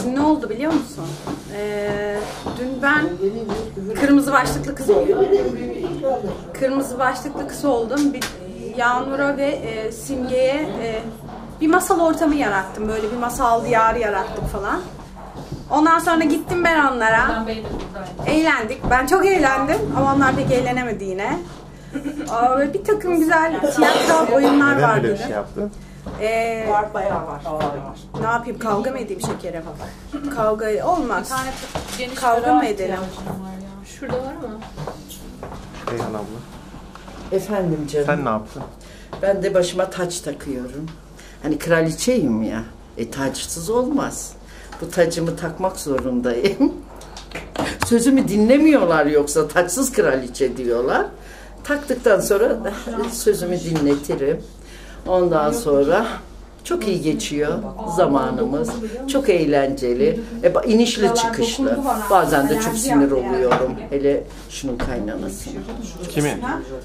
Şimdi ne oldu biliyor musun? Dün ben kırmızı başlıklı kız oldum. Kırmızı başlıklı kız oldum. Yağmur'a ve Simge'ye bir masal ortamı yarattım. Böyle bir masal diyarı yarattık falan. Ondan sonra gittim ben onlara. Eğlendik. Ben çok eğlendim ama onlar pek eğlenemedi yine. Bir takım güzel tiyatro oyunlar vardı. Neden bir şey yaptın? Var, bayağı var. Ne yapayım? Kavga mı edeyim şekere? Kavga olmaz. Kavga mı edelim? Şurada var mı? Reyhan abla. Efendim canım. Sen ne yaptın? Ben de başıma taç takıyorum. Hani kraliçeyim ya. Taçsız olmaz. Bu tacımı takmak zorundayım. Sözümü dinlemiyorlar yoksa taçsız kraliçe diyorlar. Taktıktan sonra sözümü dinletirim. Ondan sonra çok iyi geçiyor zamanımız. Çok eğlenceli. İnişli çıkışlı. Bazen de çok sinir oluyorum. Hele şunun kaynanasına. Kimin?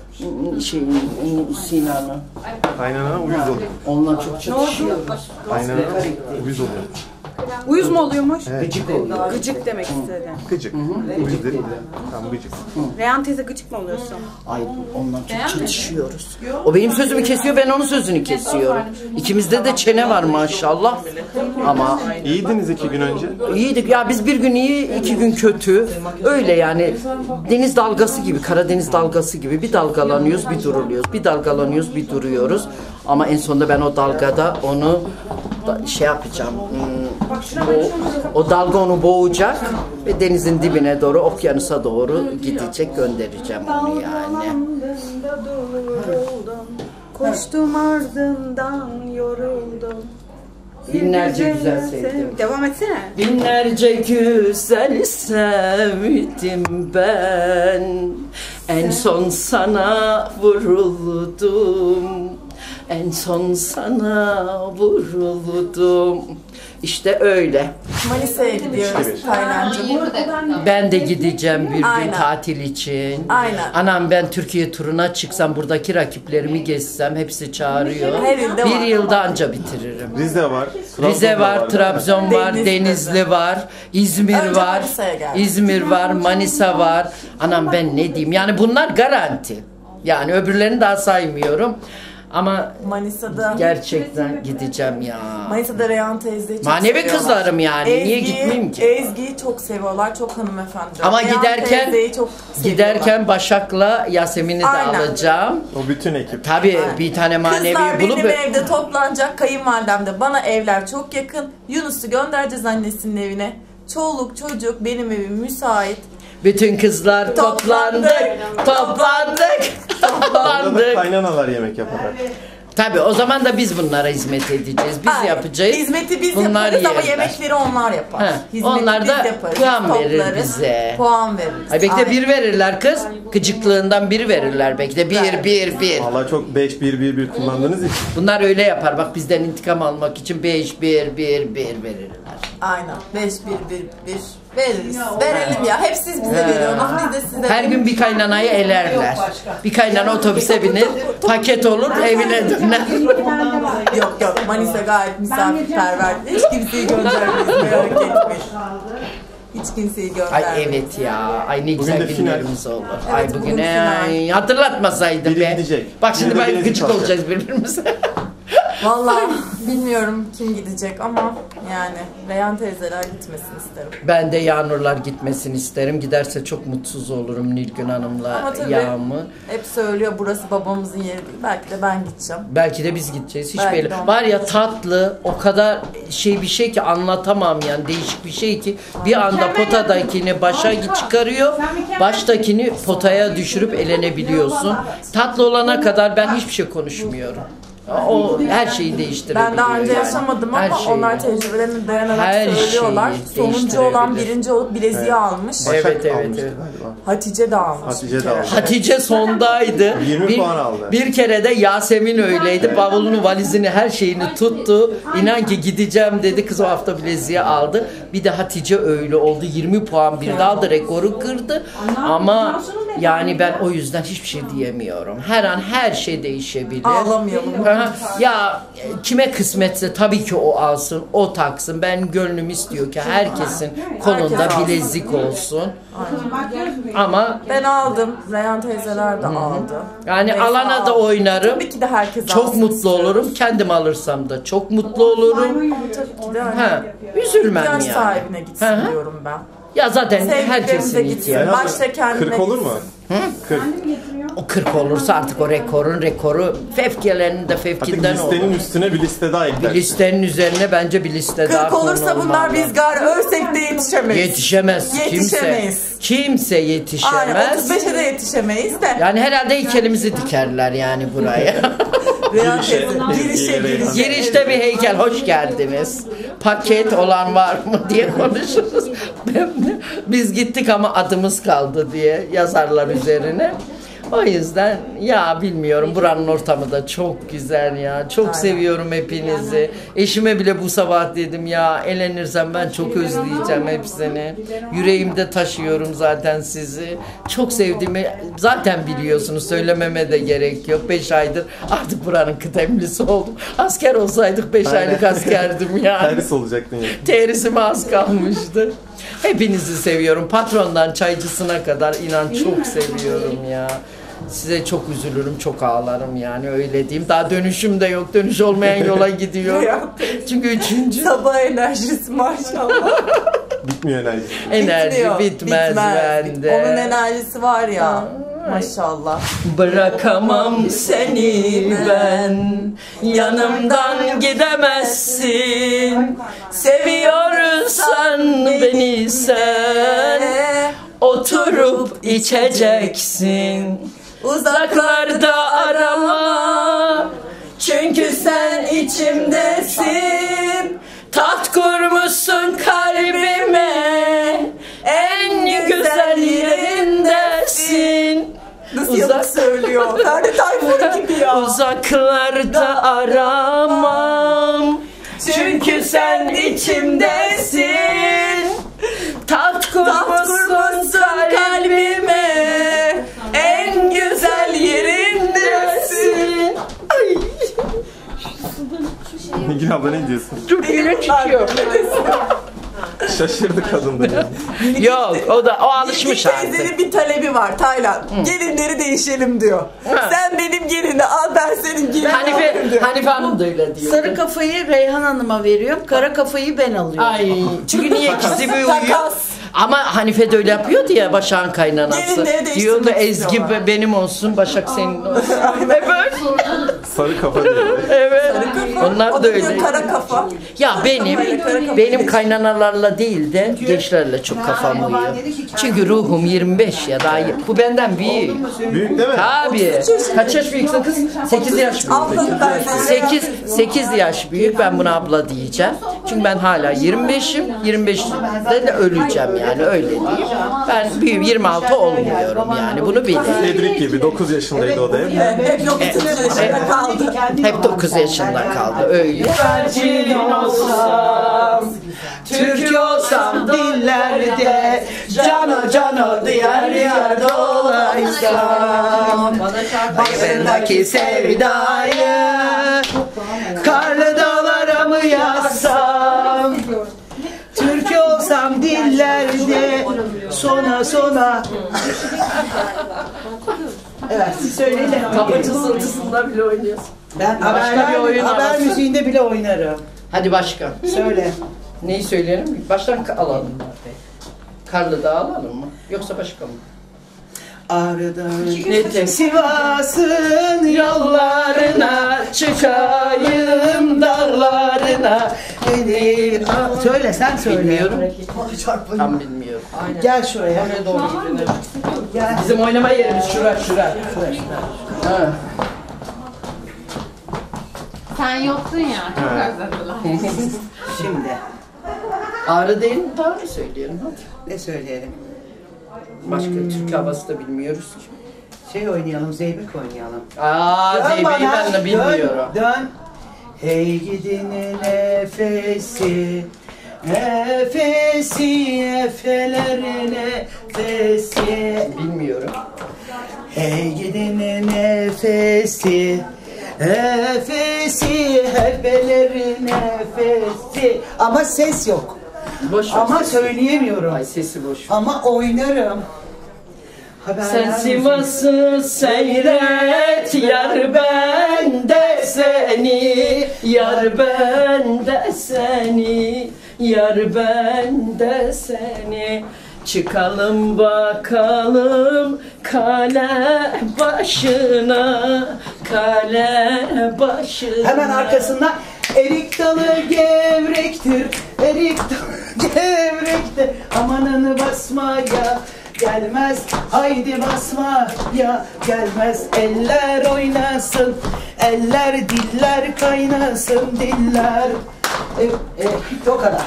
Sinan'ın. Kaynanana uyuz oluyor. Onunla çok çatışıyoruz. Kaynanana uyuz oluyor. Uyuz mu oluyormuş? Gıcık oluyor. Gıcık demek istedi. Gıcık. Uyuz dedim. Tam gıcık. Reyhan teyze gıcık mı oluyorsun? Ay onunla çok çatışıyoruz. O benim sözümü kesiyor, ben onun sözünü kesiyorum. İkimizde de çene var maşallah. Ama İyiydiniz 2 gün önce. iyiydik ya, biz bir gün iyi, 2 gün kötü. Öyle yani, deniz dalgası gibi, Karadeniz dalgası gibi bir dalgalanıyoruz, bir duruluyoruz. Bir dalgalanıyoruz, bir duruyoruz. Ama en sonunda ben o dalgada onu şey yapacağım. O dalga onu boğacak ve denizin dibine doğru, okyanusa doğru gidecek, göndereceğim onu yani. Koştum ardından yoruldum. Binlerce güzel sevdim. Devam etsene. Binlerce güzel sevdim ben. En son sana vuruldum. En son sana vuruldum. İşte öyle. Manisa'ya gidiyoruz Taylancığım. Ben de gideceğim bir gün Aynen. tatil için. Aynen. Anam, ben Türkiye turuna çıksam, buradaki rakiplerimi gezsem, hepsi çağırıyor. Her ilde bir var. yılda anca bitiririm. Rize var. Rize var, Trabzon var, Denizli. Denizli var, İzmir Önce var, Manisa'ya geldim. İzmir var, Manisa var. Anam ben ne diyeyim? Yani bunlar garanti. Yani öbürlerini daha saymıyorum. Ama Manisa'da gerçekten gideceğim ya. Manisa'da Reyhan teyzeyi çok Manevi seviyorlar. kızlarım yani. Niye gitmeyeyim ki? Ezgi'yi çok seviyorlar. Çok hanımefendi. Ama Reyhan giderken teyzeyi çok seviyorlar. giderken Başak'la Yasemin'i de Aynen. alacağım. O bütün ekip. Tabii bir tane Kızlar manevi bulup benim evde toplanacak. Kayınvalidem de, bana evler çok yakın. Yunus'u göndereceğiz annesinin evine. Çoluk çocuk, benim evim müsait. bütün kızlar toplandık. Orada da Toplandık. kaynanalar yemek yaparlar. Tabii o zaman da biz bunlara hizmet edeceğiz. Biz Aynen. yapacağız. Hizmeti biz bunlar yaparız ama yerler. yemekleri onlar yapar. He, Hizmeti onlar biz da yaparız. puan Biz verir toplarız, bize. Puan veririz. Ay belki de Aynen. 1 verirler kız. Gıcıklığından 1 verirler belki de. 1. Valla çok 5-1-1-1 kullandığınız için. Bunlar öyle yapar. Bak bizden intikam almak için 5-1-1-1 verirler. Aynen. 5-1-1-1 veririz. Verelim ya. Hep siz bize veriyorsunuz. Biz de size Her gün bir kaynanayı elerler. Bir kaynana otobüse binir, paket olur, evine döner. Yok yok. Manisa gayet misafirperver. Hiç kimseyi göndermeyiz. Merak etmeyin. Hiç kimseyi göndermeyiz. Ay evet ya. Ay ne güzel de final. günlerimiz olur. Evet, Ay bugün bugün final. hatırlatmasaydım Biri be. gidecek. Bak şimdi Biri de ben bilezik gıcık alacak. olacağız birbirimize. Vallahi bilmiyorum kim gidecek ama yani Reyhan teyzeler gitmesin isterim. Ben de Yağnurlar gitmesini isterim. Giderse çok mutsuz olurum Nilgün Hanım'la Ama tabii Yağmur. hep söylüyor burası babamızın yeri değil. Belki de ben gideceğim. Belki de biz gideceğiz. Hiç Belki belli. de onlar Var ya gidecek. tatlı, o kadar bir şey ki anlatamam yani, değişik bir şey ki bir anda potadakini başa çıkarıyor, baştakini potaya düşürüp elenebiliyorsun. Tatlı olana kadar ben hiçbir şey konuşmuyorum. O her şeyi değiştirebiliyor. Ben daha önce yani. yaşamadım Her ama şeyi. onlar tecrübelerine dayanarak Her söylüyorlar. şeyi Sonuncu olan değiştirebilir. birinci olup bileziği almış. Evet, Başak evet, almıştı evet. galiba. Hatice de almış. Hatice bir de kere. almış. Hatice sondaydı. 20 puan aldı. Bir kere de Yasemin öyleydi. Bavulunu, valizini, her şeyini tuttu. İnan ki gideceğim dedi. Kız o hafta bileziği aldı. Bir de Hatice öyle oldu. 20 puan bir daha da rekoru kırdı. Ama Yani ben o yüzden hiçbir şey diyemiyorum. Her an her şey değişebilir. Ağlamayalım. Ya kime kısmetse tabii ki o alsın, o taksın. Ben gönlüm istiyor ki herkesin kolunda Herkes alsın. bilezik olsun. Ama Ben aldım. Reyhan teyzeler de aldı. yani Neyse, alana da aldı. oynarım. Tabii ki de herkes Çok alsın mutlu istiyorum. olurum. Kendim alırsam da çok mutlu olurum. Tabii ki de hani Ha, üzülmem ihtiyaç yani. sahibine gitsin Hı hı. diyorum ben. Ya zaten Sevdiklerimize herkesin gitsin. ihtiyacı. Başta kendine 40 olur mu? 40. O 40 olursa artık o rekoru fevkilerinin de Artık fevkinden olur. listenin üstüne bir liste daha Bir eklersin. listenin üzerine bence bir liste daha 40 olursa bunlar konulmalı. biz gar ölsek de yetişemeyiz. Yetişemez Yetişemeyiz. Kimse Aynen yetişemez. 35'e de yetişemeyiz de. Yani herhalde heykelimizi dikerler yani buraya. Reyhan Girişe, teyze, girişe. Girişte bir heykel, hoş geldiniz. Paket olan var mı diye konuşuruz. Biz gittik ama adımız kaldı diye yazarlar üzerine. O yüzden ya bilmiyorum, buranın ortamı da çok güzel ya. Çok seviyorum hepinizi. Eşime bile bu sabah dedim ya, elenirsem ben çok özleyeceğim hepsini. Yüreğimde taşıyorum zaten sizi. Çok sevdiğimi zaten biliyorsunuz, söylememe de gerek yok. 5 aydır artık buranın kıdemlisi oldum. Asker olsaydık 5 aylık askerdim yani. Terhis olacaktın ya. Terisime az kalmıştı. Hepinizi seviyorum. Patrondan çaycısına kadar inan çok seviyorum ya. Size çok üzülürüm, çok ağlarım yani, öyle diyeyim. Daha dönüşüm de yok. Dönüş olmayan yola gidiyor. Çünkü 3. Sabah enerjisi maşallah. Bitmiyor enerji. enerji Bitmiyor, bitmez bende. Onun enerjisi var ya. Maşallah. Bırakamam seni ben, yanımdan gidemezsin. Seviyorsan beni sen, oturup içeceksin. Uzaklarda arama, çünkü sen içimdesin. Taht kurmuşsun kalbime, en güzel yerindesin. Nasıl yalan söylüyor? Ferdi Tayfur gibi ya. Uzaklarda aramam, çünkü sen içimdesin. Taht kurmuşsun kalbime, en güzel yerindesin. Ay, Nilgün abla ne diyorsun? Türkiye'ye çıkıyor. Şaşırdı kadın da yani. Yok, o alışmış Nilgün artık. teyzenin bir talebi var Taylan. Gelinleri değişelim diyor. Sen benim gelini al, ben senin gelini alayım diyor. Hanife Hanım da öyle diyor. Sarı kafayı Reyhan Hanım'a veriyorum. Kara kafayı ben alıyorum. Ay, çünkü niye ikisi bir uyuyor? Takas. Ama Hanife de öyle yapıyordu ya, Başak'ın kaynanası. Gelinleri değiştirmek Diyordu Ezgi istiyorlar. benim olsun, Başak senin olsun. Evet. Sarı kafa diyor. Evet. Onlar O da da diyor öyle. kara kafa. Ya benim kaynanalarla değil de gençlerle çok kafam uyuyor. Çünkü ruhum 25 ya, daha bu benden büyük. Büyük değil mi? Tabii. Kaç yaş büyüksün kız? 8 yaş büyük. Ablanı ben de. 8 yaş büyük, ben buna abla diyeceğim. Çünkü ben hala 25'im. 25'de de öleceğim yani, öyle diyeyim. Ben büyüğüm, 26 olmuyorum yani, bunu bilin. Cedric gibi 9 yaşındaydı o da hep. Hep yok yaşında kaldı. Hep 9 yaşında kaldı öyle. Türk olsam dillerde, cano cano diyar diyar dolaysam. Başındaki sevdayı karlı dağlara mı yazsam? Türk olsam dillerde sona. Evet, siz söyleyin. Kapı cızıltısında bile oynuyorsun. Ben Başka bir oyun haber havası. müziğinde bile oynarım. Hadi başka. Söyle. Neyi söyleyelim? Baştan alalım. Karlı Dağ alalım mı? Yoksa başka mı? Ağrı'dan Sivas'ın yollarına çıkayım dağlarına. Söyle, sen söyle. Bilmiyorum. Tam bilmiyorum. Gel şuraya. Oraya doğru gidelim. Gel. Bizim oynama yerimiz şura. Ha. Sen yoktun ya. Çok özlediler. Şimdi Ağrı değil mi? Ağrı söyleyelim hadi. ne söyleyelim? Başka Türk havası da bilmiyoruz ki. Şey oynayalım, Zeybek oynayalım. Zeybe'yi ben de bilmiyorum. Dön. Hey gidin nefesi, nefesi, efeler nefesi. Bilmiyorum. Ey gidinin nefesi, nefesi, herbelerin nefesi. Ama ses yok. Boş ver Ama sesi. söyleyemiyorum. Ay sesi boş ver. Ama oynarım. Sen Sivas'ı seyret, yar bende seni, yar bende seni, yar bende seni. Çıkalım bakalım kale başına, kale başına. Hemen arkasından erik dalı gevrektir, erik dalı gevrektir. Amanını basmaya gelmez, haydi basma ya gelmez. Eller oynasın, eller diller kaynasın diller. O kadar.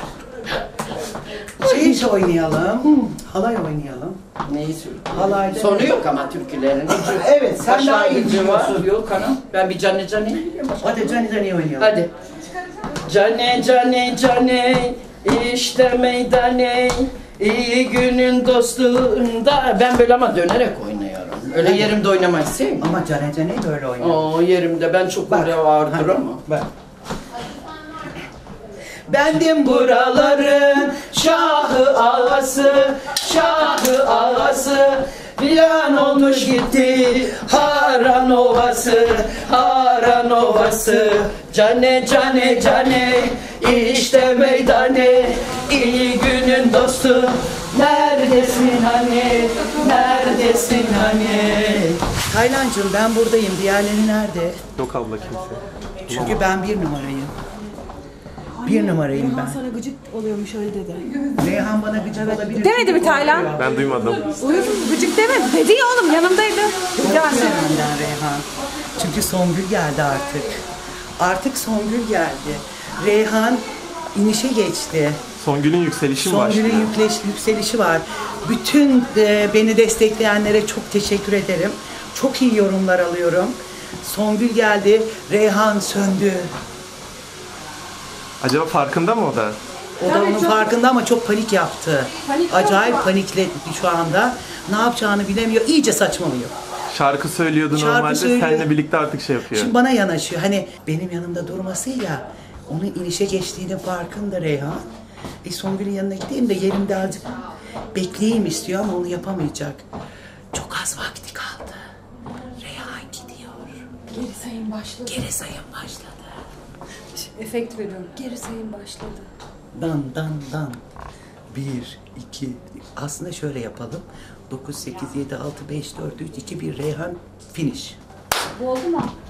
Şey oynayalım, halay oynayalım. Neyi söylüyorsun? Halayda. Sonu yok ama türkülerin. Evet, sen daha iyi Başlangıcı var. biliyorsun. Yok hanım. Ben bir cane biliyorum. Hadi cani oynayalım. Hadi. Cane cane cane işte meydane iyi günün dostunda. Ben böyle ama dönerek oynuyorum. Öyle yerimde oynamayı sevmiyorum. Ama cani böyle oynayalım. Oo yerimde ben çok Bak. oraya vardır Hadi, ama. bak. Bendim buraların şahı ağası, şahı ağası. Filan olmuş gitti Haran Ovası, Haran Ovası. Cane cane cane işte meydane iyi günün dostu. Neredesin hani, neredesin hani? Taylancığım ben buradayım, diğerleri nerede? Yok abla kimse. Çünkü ben 1 numarayım. 1 numarayım ben. Sana gıcık oluyormuş öyle dedi. Reyhan bana gıcık olabilir. Demedi mi Taylan? Ben duymadım. Gıcık demedi. Dedi ya oğlum, yanımdaydı. Korkuyorum benden Reyhan. Çünkü Songül geldi artık. Artık Songül geldi. Reyhan inişe geçti. Songül'ün yükselişi mi başlıyor? Songül'ün yükselişi var. Bütün beni destekleyenlere çok teşekkür ederim. Çok iyi yorumlar alıyorum. Songül geldi, Reyhan söndü. Acaba farkında mı o da? O da onun farkında ama çok panik yaptı. Acayip panikledi şu anda. Ne yapacağını bilemiyor. İyice saçmalıyor. Şarkı söylüyordu Şarkı normalde. söylüyor. Seninle birlikte artık şey yapıyor. Şimdi bana yanaşıyor. Hani benim yanımda durmasıyla onun inişe geçtiğinin farkında Reyhan. Songül'ün yanına gideyim de yerimde azıcık bekleyeyim istiyor ama onu yapamayacak. Çok az vakti kaldı. Reyhan gidiyor. Geri sayım başladı. Geri sayım başladı. Efekt veriyorum. Geri sayım başladı. Dan dan dan. 1, 2, aslında şöyle yapalım. 9, 8, 7, 6, 5, 4, 3, 2, 1 Reyhan finish. Bu oldu mu?